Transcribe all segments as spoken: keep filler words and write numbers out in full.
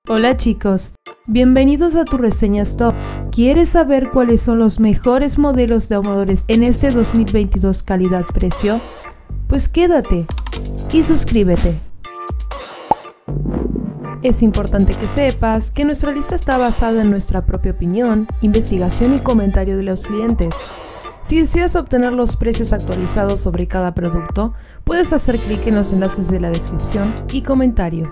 Hola chicos, bienvenidos a tu reseña Stop. ¿Quieres saber cuáles son los mejores modelos de ahumadores en este dos mil veintidós calidad-precio? Pues quédate y suscríbete. Es importante que sepas que nuestra lista está basada en nuestra propia opinión, investigación y comentario de los clientes. Si deseas obtener los precios actualizados sobre cada producto, puedes hacer clic en los enlaces de la descripción y comentario.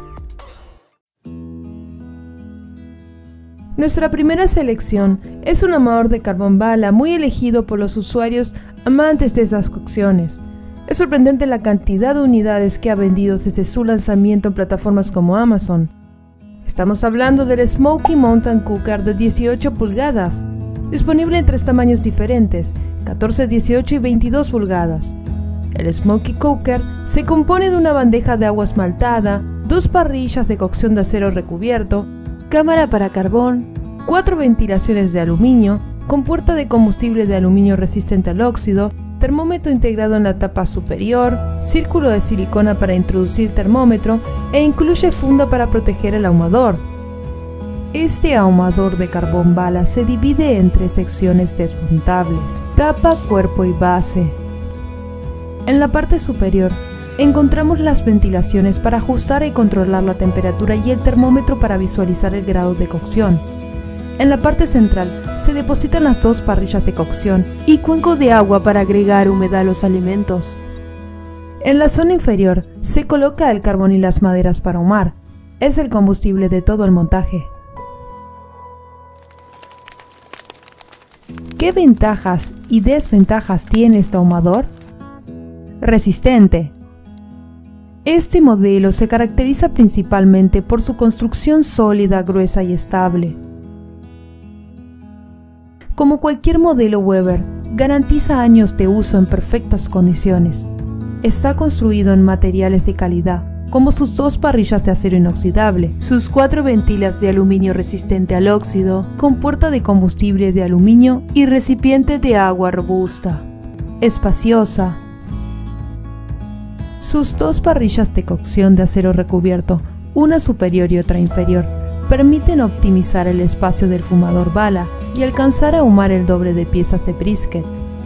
Nuestra primera selección es un ahumador de carbón bala muy elegido por los usuarios amantes de esas cocciones. Es sorprendente la cantidad de unidades que ha vendido desde su lanzamiento en plataformas como Amazon. Estamos hablando del Smoky Mountain Cooker de dieciocho pulgadas, disponible en tres tamaños diferentes, catorce, dieciocho y veintidós pulgadas. El Smoky Cooker se compone de una bandeja de agua esmaltada, dos parrillas de cocción de acero recubierto, cámara para carbón, cuatro ventilaciones de aluminio, compuerta de combustible de aluminio resistente al óxido, termómetro integrado en la tapa superior, círculo de silicona para introducir termómetro e incluye funda para proteger el ahumador. Este ahumador de carbón bala se divide en tres secciones desmontables: tapa, cuerpo y base. En la parte superior encontramos las ventilaciones para ajustar y controlar la temperatura y el termómetro para visualizar el grado de cocción. En la parte central se depositan las dos parrillas de cocción y cuenco de agua para agregar humedad a los alimentos. En la zona inferior se coloca el carbón y las maderas para ahumar. Es el combustible de todo el montaje. ¿Qué ventajas y desventajas tiene este ahumador? Resistente. Este modelo se caracteriza principalmente por su construcción sólida, gruesa y estable. Como cualquier modelo Weber, garantiza años de uso en perfectas condiciones. Está construido en materiales de calidad, como sus dos parrillas de acero inoxidable, sus cuatro ventilas de aluminio resistente al óxido, compuerta de combustible de aluminio y recipiente de agua robusta. Espaciosa. Sus dos parrillas de cocción de acero recubierto, una superior y otra inferior, permiten optimizar el espacio del fumador bala y alcanzar a ahumar el doble de piezas de brisket.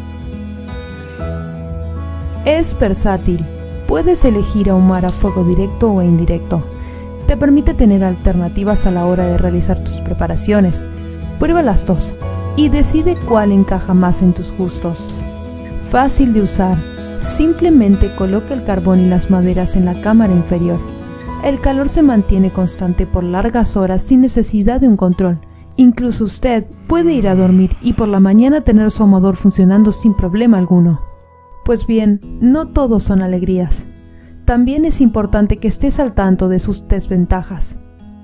Es versátil. Puedes elegir ahumar a fuego directo o indirecto. Te permite tener alternativas a la hora de realizar tus preparaciones. Prueba las dos y decide cuál encaja más en tus gustos. Fácil de usar. Simplemente coloca el carbón y las maderas en la cámara inferior. El calor se mantiene constante por largas horas sin necesidad de un control. Incluso usted puede ir a dormir y por la mañana tener su ahumador funcionando sin problema alguno. Pues bien, no todos son alegrías. También es importante que estés al tanto de sus desventajas.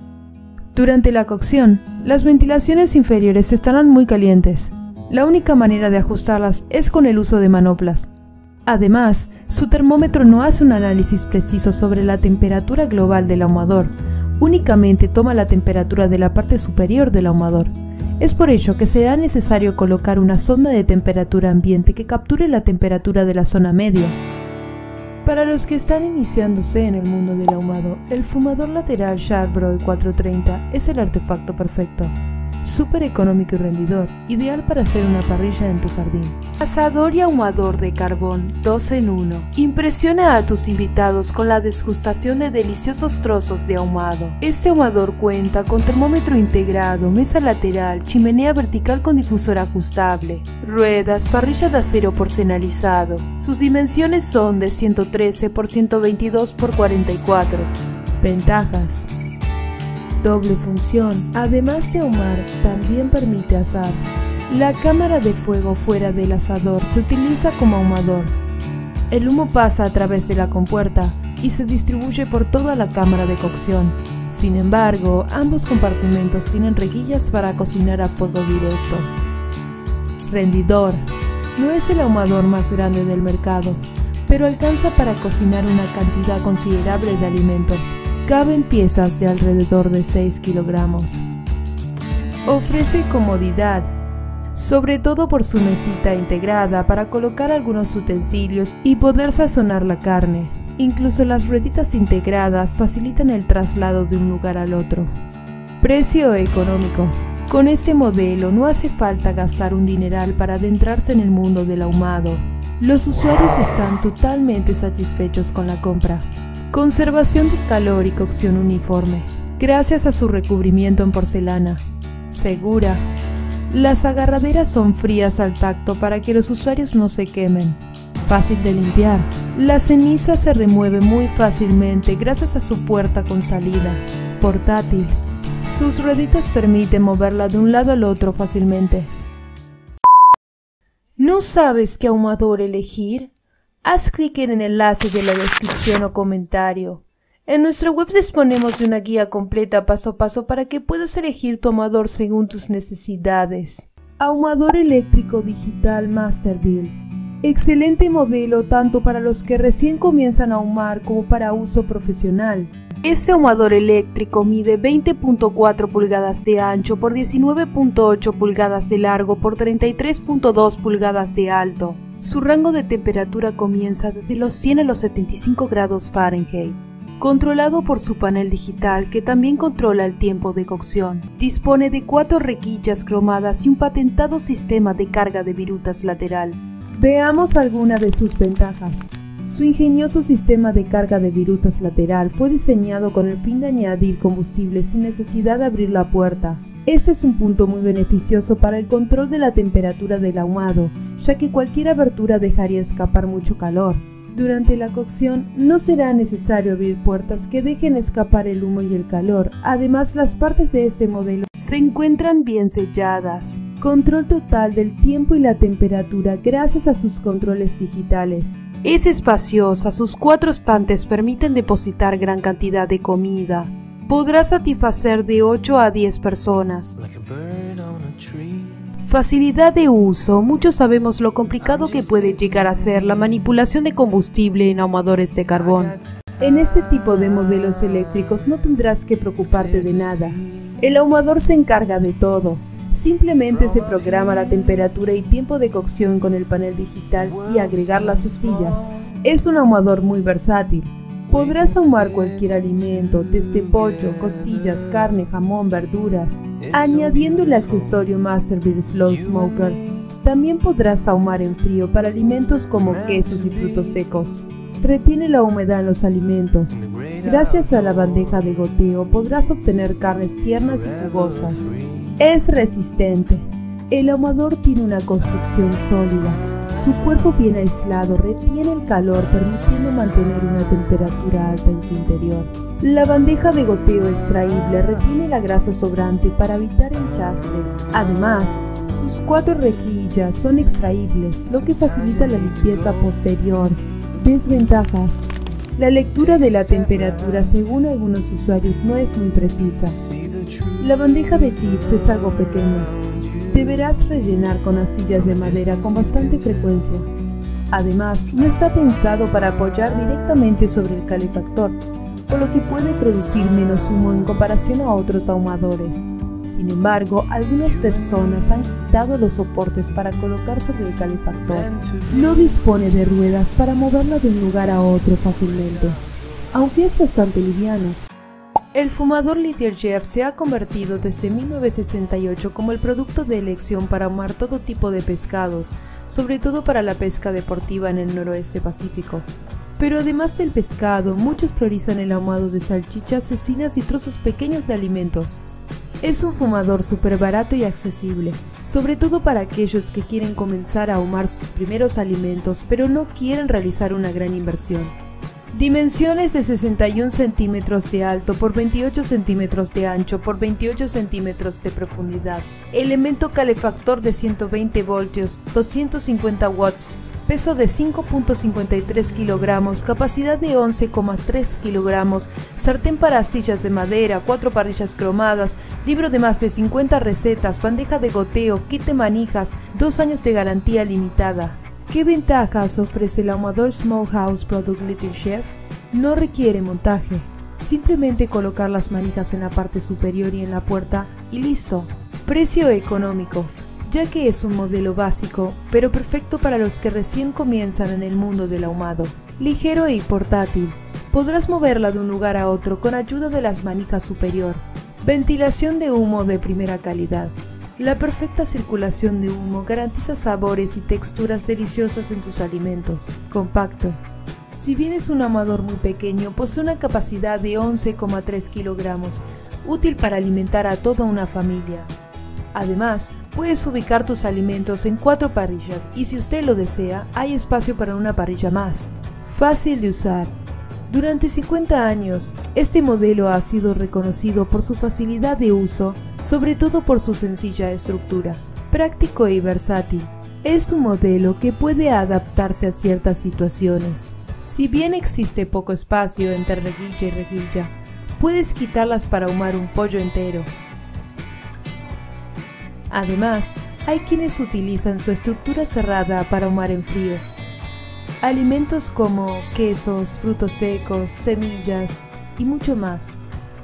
Durante la cocción, las ventilaciones inferiores estarán muy calientes. La única manera de ajustarlas es con el uso de manoplas. Además, su termómetro no hace un análisis preciso sobre la temperatura global del ahumador, únicamente toma la temperatura de la parte superior del ahumador. Es por ello que será necesario colocar una sonda de temperatura ambiente que capture la temperatura de la zona media. Para los que están iniciándose en el mundo del ahumado, el fumador lateral Charbroil cuatrocientos treinta es el artefacto perfecto. Súper económico y rendidor, ideal para hacer una parrilla en tu jardín. Asador y ahumador de carbón dos en uno. Impresiona a tus invitados con la degustación de deliciosos trozos de ahumado. Este ahumador cuenta con termómetro integrado, mesa lateral, chimenea vertical con difusor ajustable, ruedas, parrilla de acero porcelanizado. Sus dimensiones son de ciento trece por ciento veintidós por cuarenta y cuatro. Ventajas: doble función. Además de ahumar, también permite asar. La cámara de fuego fuera del asador se utiliza como ahumador. El humo pasa a través de la compuerta y se distribuye por toda la cámara de cocción. Sin embargo, ambos compartimentos tienen rejillas para cocinar a fuego directo. Rendidor. No es el ahumador más grande del mercado, pero alcanza para cocinar una cantidad considerable de alimentos. Caben piezas de alrededor de seis kilogramos. Ofrece comodidad, sobre todo por su mesita integrada para colocar algunos utensilios y poder sazonar la carne. Incluso las rueditas integradas facilitan el traslado de un lugar al otro. Precio económico. Con este modelo no hace falta gastar un dineral para adentrarse en el mundo del ahumado. Los usuarios están totalmente satisfechos con la compra. Conservación de calor y cocción uniforme, gracias a su recubrimiento en porcelana. Segura. Las agarraderas son frías al tacto para que los usuarios no se quemen. Fácil de limpiar. La ceniza se remueve muy fácilmente gracias a su puerta con salida. Portátil. Sus rueditas permiten moverla de un lado al otro fácilmente. ¿No sabes qué ahumador elegir? Haz clic en el enlace de la descripción o comentario. En nuestra web disponemos de una guía completa paso a paso para que puedas elegir tu ahumador según tus necesidades. Ahumador eléctrico digital Masterbuilt. Excelente modelo tanto para los que recién comienzan a ahumar como para uso profesional. Este ahumador eléctrico mide veinte punto cuatro pulgadas de ancho por diecinueve punto ocho pulgadas de largo por treinta y tres punto dos pulgadas de alto. Su rango de temperatura comienza desde los cien a los setenta y cinco grados Fahrenheit. Controlado por su panel digital que también controla el tiempo de cocción. Dispone de cuatro rejillas cromadas y un patentado sistema de carga de virutas lateral. Veamos algunas de sus ventajas. Su ingenioso sistema de carga de virutas lateral fue diseñado con el fin de añadir combustible sin necesidad de abrir la puerta. Este es un punto muy beneficioso para el control de la temperatura del ahumado, ya que cualquier abertura dejaría escapar mucho calor. Durante la cocción no será necesario abrir puertas que dejen escapar el humo y el calor. Además, las partes de este modelo se encuentran bien selladas. Control total del tiempo y la temperatura gracias a sus controles digitales. Es espaciosa, sus cuatro estantes permiten depositar gran cantidad de comida. Podrá satisfacer de ocho a diez personas. Facilidad de uso. Muchos sabemos lo complicado que puede llegar a ser la manipulación de combustible en ahumadores de carbón. En este tipo de modelos eléctricos no tendrás que preocuparte de nada. El ahumador se encarga de todo. Simplemente se programa la temperatura y tiempo de cocción con el panel digital y agregar las astillas. Es un ahumador muy versátil. Podrás ahumar cualquier alimento, desde pollo, costillas, carne, jamón, verduras, añadiendo el accesorio Masterbuilt Slow Smoker. También podrás ahumar en frío para alimentos como quesos y frutos secos. Retiene la humedad en los alimentos. Gracias a la bandeja de goteo podrás obtener carnes tiernas y jugosas. Es resistente. El ahumador tiene una construcción sólida. Su cuerpo bien aislado retiene el calor permitiendo mantener una temperatura alta en su interior. La bandeja de goteo extraíble retiene la grasa sobrante para evitar enchastres. Además, sus cuatro rejillas son extraíbles, lo que facilita la limpieza posterior. Desventajas. La lectura de la temperatura según algunos usuarios no es muy precisa. La bandeja de chips es algo pequeña. Deberás rellenar con astillas de madera con bastante frecuencia. Además, no está pensado para apoyar directamente sobre el calefactor, por lo que puede producir menos humo en comparación a otros ahumadores. Sin embargo, algunas personas han quitado los soportes para colocar sobre el calefactor. No dispone de ruedas para moverlo de un lugar a otro fácilmente, aunque es bastante liviano. El fumador Legerjeep se ha convertido desde mil novecientos sesenta y ocho como el producto de elección para ahumar todo tipo de pescados, sobre todo para la pesca deportiva en el noroeste pacífico. Pero además del pescado, muchos priorizan el ahumado de salchichas, cecinas y trozos pequeños de alimentos. Es un fumador súper barato y accesible, sobre todo para aquellos que quieren comenzar a ahumar sus primeros alimentos pero no quieren realizar una gran inversión. Dimensiones de sesenta y un centímetros de alto por veintiocho centímetros de ancho por veintiocho centímetros de profundidad. Elemento calefactor de ciento veinte voltios, doscientos cincuenta watts. Peso de cinco punto cincuenta y tres kilogramos, capacidad de once coma tres kilogramos, sartén para astillas de madera, cuatro parrillas cromadas, libro de más de cincuenta recetas, bandeja de goteo, kit de manijas, dos años de garantía limitada. ¿Qué ventajas ofrece el ahumador Smokehouse Product Legerjeep? No requiere montaje, simplemente colocar las manijas en la parte superior y en la puerta y listo. Precio económico, ya que es un modelo básico, pero perfecto para los que recién comienzan en el mundo del ahumado. Ligero y portátil, podrás moverla de un lugar a otro con ayuda de las manijas superior. Ventilación de humo de primera calidad. La perfecta circulación de humo garantiza sabores y texturas deliciosas en tus alimentos. Compacto. Si bien es un ahumador muy pequeño, posee una capacidad de once coma tres kilogramos, útil para alimentar a toda una familia. Además, puedes ubicar tus alimentos en cuatro parrillas y si usted lo desea, hay espacio para una parrilla más. Fácil de usar. Durante cincuenta años, este modelo ha sido reconocido por su facilidad de uso, sobre todo por su sencilla estructura. Práctico y versátil. Es un modelo que puede adaptarse a ciertas situaciones. Si bien existe poco espacio entre rejilla y rejilla, puedes quitarlas para ahumar un pollo entero. Además, hay quienes utilizan su estructura cerrada para ahumar en frío. Alimentos como quesos, frutos secos, semillas y mucho más.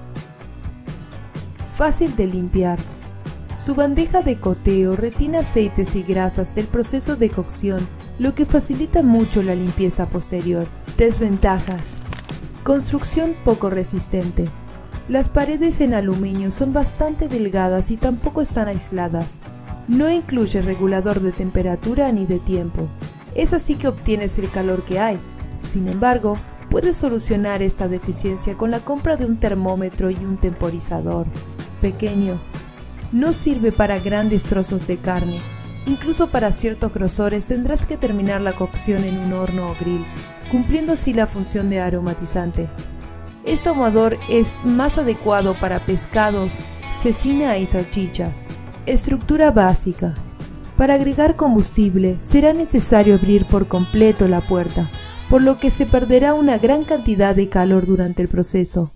Fácil de limpiar. Su bandeja de coteo retiene aceites y grasas del proceso de cocción, lo que facilita mucho la limpieza posterior. Desventajas. Construcción poco resistente. Las paredes en aluminio son bastante delgadas y tampoco están aisladas. No incluye regulador de temperatura ni de tiempo. Es así que obtienes el calor que hay. Sin embargo, puedes solucionar esta deficiencia con la compra de un termómetro y un temporizador. Pequeño. No sirve para grandes trozos de carne. Incluso para ciertos grosores tendrás que terminar la cocción en un horno o grill, cumpliendo así la función de aromatizante. Este ahumador es más adecuado para pescados, cecina y salchichas. Estructura básica. Para agregar combustible será necesario abrir por completo la puerta, por lo que se perderá una gran cantidad de calor durante el proceso.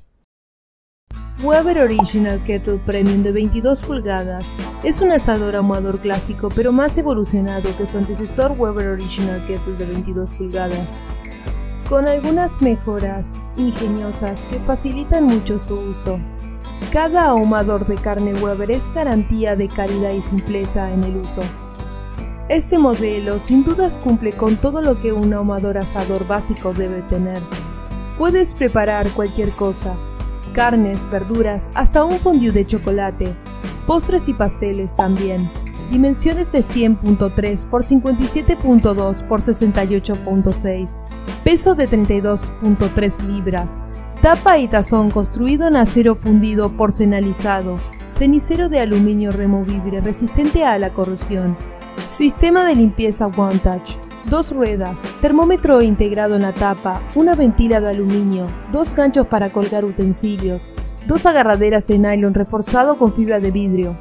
Weber Original Kettle Premium de veintidós pulgadas es un asador ahumador clásico pero más evolucionado que su antecesor Weber Original Kettle de veintidós pulgadas, con algunas mejoras ingeniosas que facilitan mucho su uso. Cada ahumador de carne Weber es garantía de calidad y simpleza en el uso. Este modelo sin dudas cumple con todo lo que un ahumador asador básico debe tener. Puedes preparar cualquier cosa. Carnes, verduras, hasta un fondue de chocolate, postres y pasteles también. Dimensiones de cien punto tres por cincuenta y siete punto dos por sesenta y ocho punto seis, peso de treinta y dos punto tres libras, tapa y tazón construido en acero fundido porcelanizado, cenicero de aluminio removible resistente a la corrosión, sistema de limpieza One Touch. Dos ruedas, termómetro integrado en la tapa, una ventila de aluminio, dos ganchos para colgar utensilios, dos agarraderas de nylon reforzado con fibra de vidrio.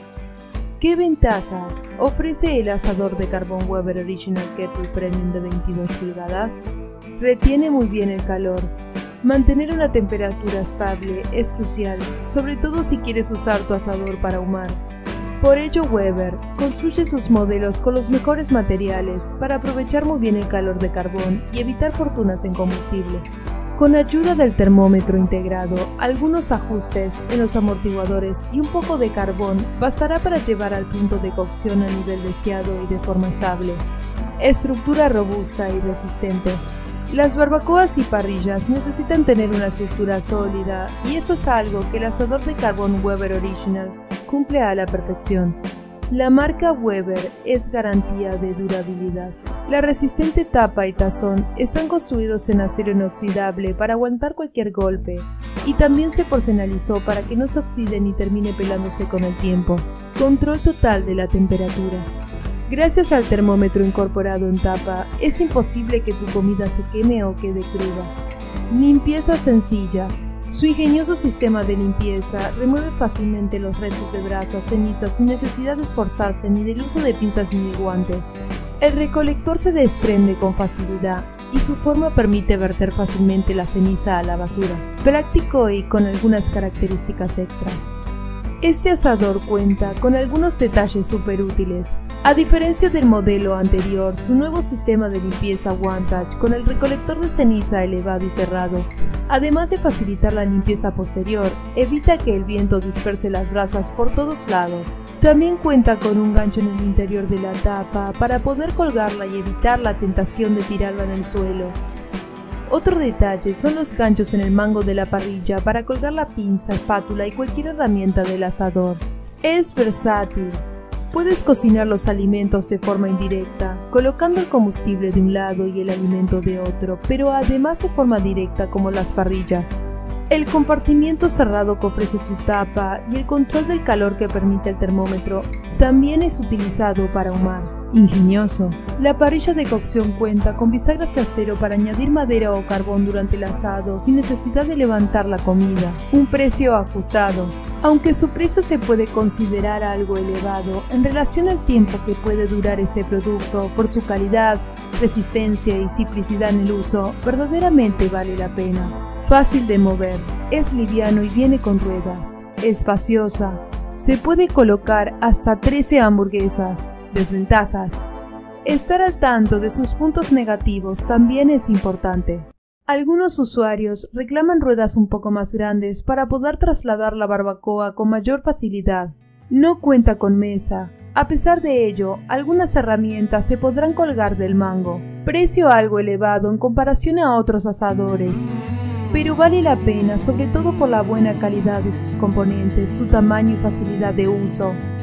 ¿Qué ventajas ofrece el asador de carbón Weber Original Kettle Premium de veintidós pulgadas? Retiene muy bien el calor. Mantener una temperatura estable es crucial, sobre todo si quieres usar tu asador para ahumar. Por ello, Weber construye sus modelos con los mejores materiales para aprovechar muy bien el calor de carbón y evitar fortunas en combustible. Con ayuda del termómetro integrado, algunos ajustes en los amortiguadores y un poco de carbón bastará para llevar al punto de cocción a nivel deseado y de forma estable. Estructura robusta y resistente. Las barbacoas y parrillas necesitan tener una estructura sólida y esto es algo que el asador de carbón Weber Original cumple a la perfección. La marca Weber es garantía de durabilidad. La resistente tapa y tazón están construidos en acero inoxidable para aguantar cualquier golpe y también se porcelanizó para que no se oxide ni termine pelándose con el tiempo. Control total de la temperatura. Gracias al termómetro incorporado en tapa, es imposible que tu comida se queme o quede cruda. Limpieza sencilla. Su ingenioso sistema de limpieza remueve fácilmente los restos de brasas, cenizas sin necesidad de esforzarse ni del uso de pinzas ni de guantes. El recolector se desprende con facilidad y su forma permite verter fácilmente la ceniza a la basura. Práctico y con algunas características extras. Este asador cuenta con algunos detalles súper útiles. A diferencia del modelo anterior, su nuevo sistema de limpieza One Touch con el recolector de ceniza elevado y cerrado, además de facilitar la limpieza posterior, evita que el viento disperse las brasas por todos lados. También cuenta con un gancho en el interior de la tapa para poder colgarla y evitar la tentación de tirarla en el suelo. Otro detalle son los ganchos en el mango de la parrilla para colgar la pinza, espátula y cualquier herramienta del asador. Es versátil. Puedes cocinar los alimentos de forma indirecta, colocando el combustible de un lado y el alimento de otro, pero además de forma directa como las parrillas. El compartimiento cerrado que ofrece su tapa y el control del calor que permite el termómetro también es utilizado para ahumar. Ingenioso. La parrilla de cocción cuenta con bisagras de acero para añadir madera o carbón durante el asado sin necesidad de levantar la comida. Un precio ajustado. Aunque su precio se puede considerar algo elevado en relación al tiempo que puede durar ese producto por su calidad, resistencia y simplicidad en el uso, verdaderamente vale la pena. Fácil de mover, es liviano y viene con ruedas. Espaciosa. Se puede colocar hasta trece hamburguesas. Desventajas. Estar al tanto de sus puntos negativos también es importante. Algunos usuarios reclaman ruedas un poco más grandes para poder trasladar la barbacoa con mayor facilidad. No cuenta con mesa. A pesar de ello, algunas herramientas se podrán colgar del mango. Precio algo elevado en comparación a otros asadores, pero vale la pena sobre todo por la buena calidad de sus componentes, su tamaño y facilidad de uso.